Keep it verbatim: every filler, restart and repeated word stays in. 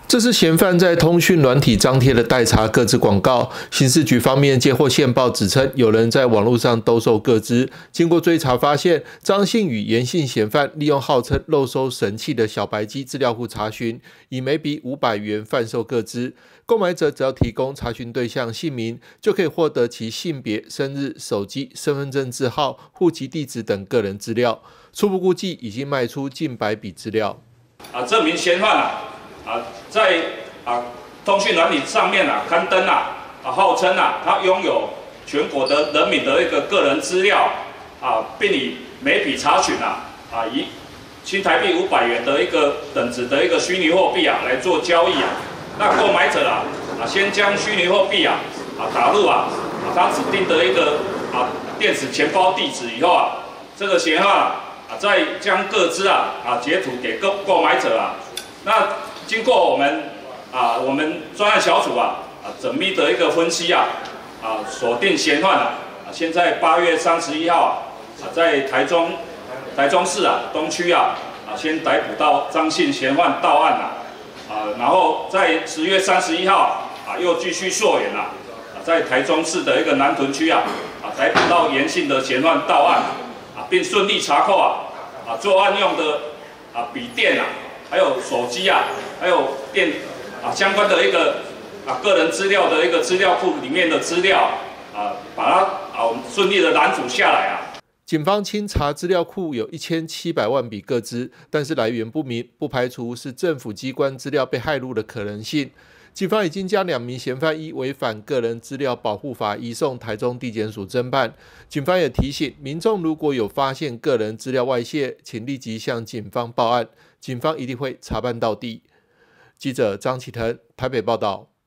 这是嫌犯在通讯软体张贴的代查个资广告。刑事局方面接获线报，指称有人在网络上兜售个资。经过追查，发现张姓与严姓嫌犯利用号称漏收神器的小白机资料库查询，以每笔五百元贩售个资。购买者只要提供查询对象姓名，就可以获得其性别、生日、手机、身份证字号、户籍地址等个人资料。初步估计已经卖出近百笔资料。 啊，这名嫌犯啊。 啊，在啊通讯软体上面啊刊登啊啊号称啊他拥有全国的人民的一个个人资料啊，并以每笔查询啊啊以新台币五百元的一个等值的一个虚拟货币啊来做交易啊。那购买者啊啊先将虚拟货币啊啊打入啊啊他指定的一个啊电子钱包地址以后啊，这个嫌犯啊再将个资啊啊截图给购购买者啊，那。 经过我们啊，我们专案小组啊啊缜密的一个分析啊啊，锁定嫌犯啊啊，现在八月三十一号啊啊，在台中台中市啊东区啊啊，先逮捕到张姓嫌犯到案啊啊，然后在十月三十一号啊又继续溯源啊啊，在台中市的一个南屯区啊啊逮捕到严姓的嫌犯到案啊，并顺利查扣啊啊作案用的啊笔电啊。 还有手机啊，还有电啊相关的一个啊个人资料的一个资料库里面的资料啊，把它啊我们顺利的拦阻下来啊。 警方清查资料库有一千七百万笔个资，但是来源不明，不排除是政府机关资料被骇入的可能性。警方已经将两名嫌犯依违反个人资料保护法移送台中地检署侦办。警方也提醒民众，如果有发现个人资料外泄，请立即向警方报案，警方一定会查办到底。记者张启腾台北报道。